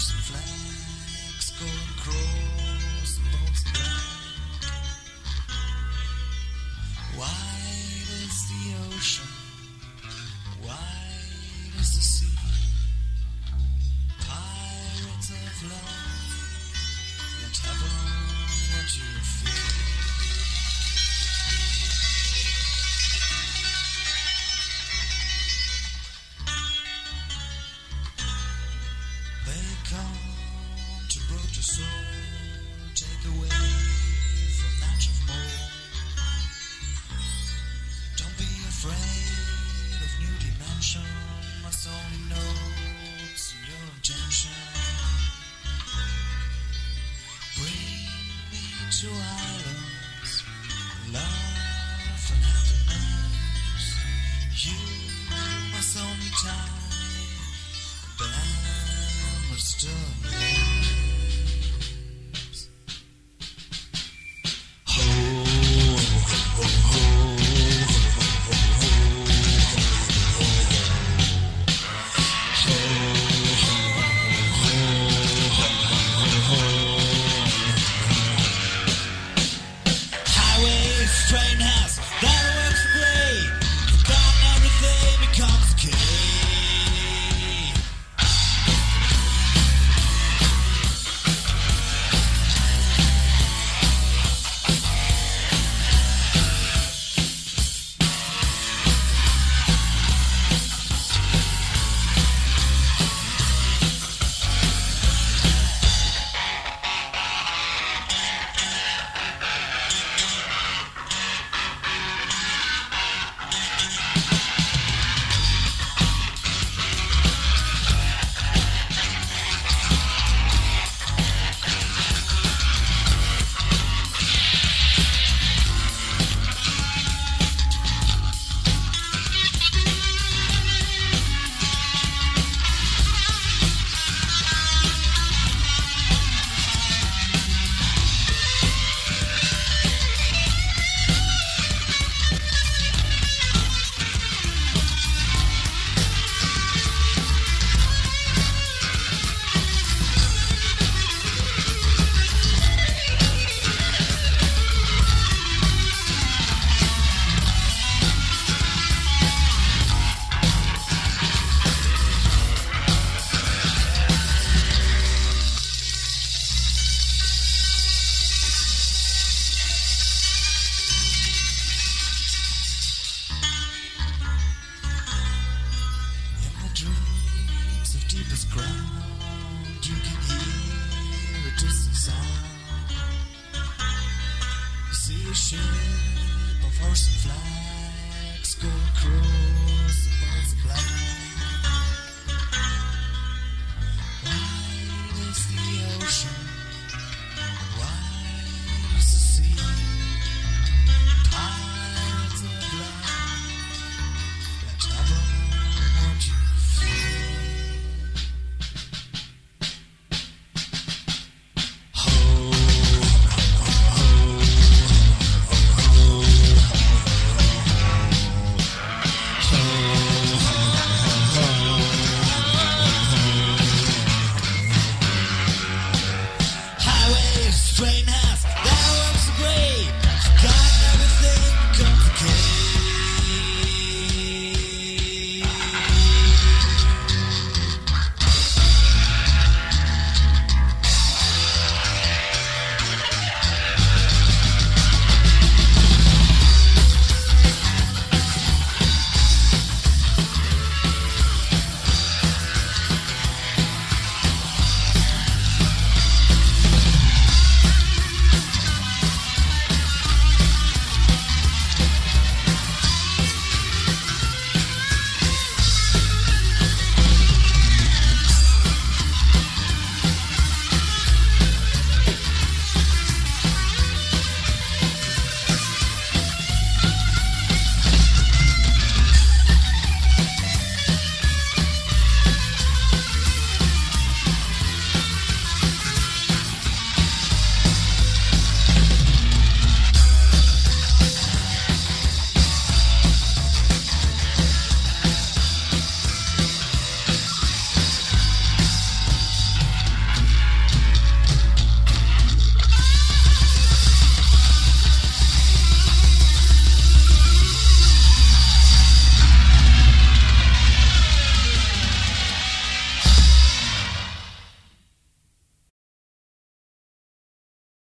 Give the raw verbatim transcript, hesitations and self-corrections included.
horse and flags go across the boats black. Wide is the ocean, wide is the sea. Pirates of love, let heaven what you feel. Come to broach your soul, take away from that of more. Don't be afraid of new dimension, must only notes your intention. Bring me to islands, love and happiness. You must only tie them are still alive. Ho, ho, ho, ho, highway train has that works great. Forgotten everything becomes a kid. Dreams of deepest ground, you can hear a distant sound. You see a ship of horse and flags go across the boats of black.